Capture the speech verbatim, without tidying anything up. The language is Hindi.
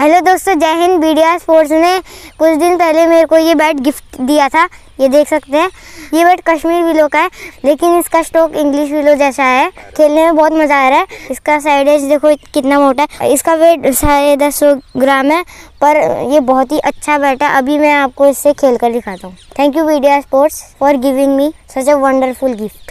हेलो दोस्तों, जय हिंद। बीडिया स्पोर्ट्स ने कुछ दिन पहले मेरे को ये बैट गिफ्ट दिया था। ये देख सकते हैं, ये बैट कश्मीर विलो का है, लेकिन इसका स्ट्रोक इंग्लिश विलो जैसा है। खेलने में बहुत मज़ा आ रहा है। इसका साइड एज देखो कितना मोटा है। इसका वेट साढ़े दस सौ ग्राम है, पर ये बहुत ही अच्छा बैट है। अभी मैं आपको इससे खेल कर दिखाता हूँ। थैंक यू बीडिया sports for giving me such a wonderful gift.